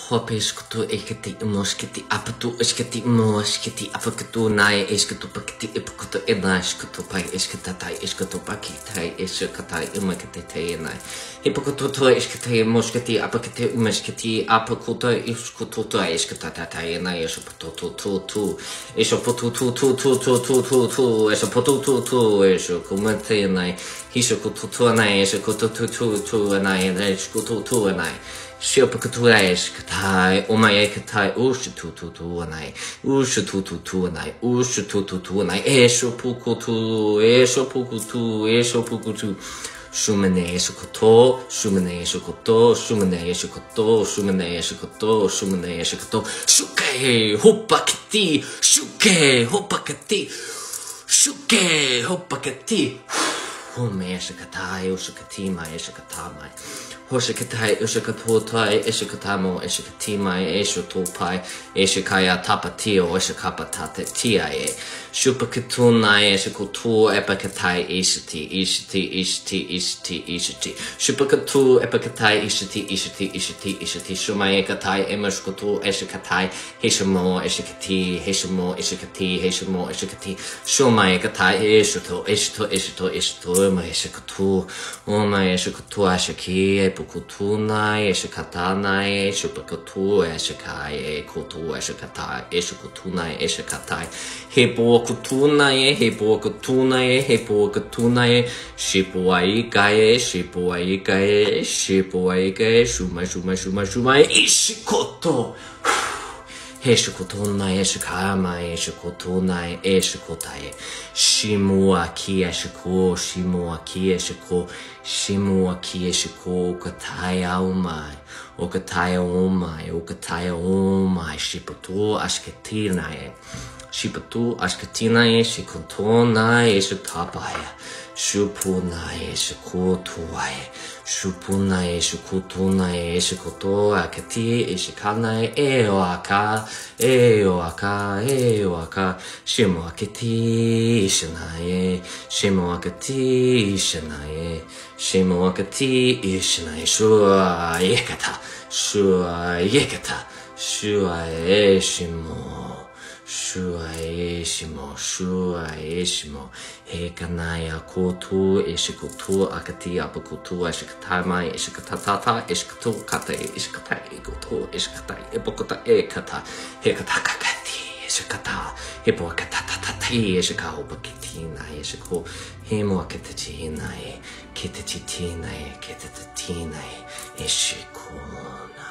Hope eskutu ekati moskiti apatu eskati moskiti apakatu nai eskutu pakati ipakutu ena eskutu pai eskatatai eskutu pakitai eskatatai imakati nai. Hipakutu to eskati moskiti apakati umeskiti apakuta eskutu to eskatatai nai eskutu tu eskutu tu eskutu tu eskukumate nai hiskutu tu nai eskutu tu nai eskutu tu nai. Shopakatua eshkatai, omayekatai, ushututuanai, ushututuanai, ushututuanai, eshopukutu, shumane eshokoto, shumane eshokoto, shumane eshokoto, shumane eshokoto, shumane eshokoto, shuke, hopakati, shuke, hopakati, shuke, hopakati. Home eshakatai, ushakatima, eshakatamai. Hoshakatai, ushakatotai, eshakatamo, eshakatimai, eshotopai, eshakaya tapatio, eshakapatate tiae. Shupakatunai, eshakotu, epakatai, ishti. Shupakatu, epakatai, ishti. Shumayekatai, emashkotu, eshakatai, heshamo, eshakati, eshakati. Shumayekatai, eshoto, Oma eshakatu, ashaki, epukutunai, eshakatanai, shupakatu, eshakai, kotu, eshakatai, eshakutunai, eshakatai, hepokutunai, shipuaikae, shuma, ishikoto. Heshikotonai, eshikamai, eshikotonai, eshikotai. Shimuaki, eshiko, okataya omai, shipatu, ashkatinae, shikotonai, eshikapaya. Shupunai, shikutunai, eshikoto, akati, eshikanai, eoaka, shimuakati, ishanae, shuae, shimo, hekanaya kotu, eshikotu, akati, apakutu, eshikatamai, eshikatatata, eshikatu, kate, eshikatai, egotu, eshikatai, epokota, ekata, hekata, kakati, eshikata, hepoakatatatati, eshikaopakiti, eshiko, hemoakatatinai, ketatitinai, eshikona.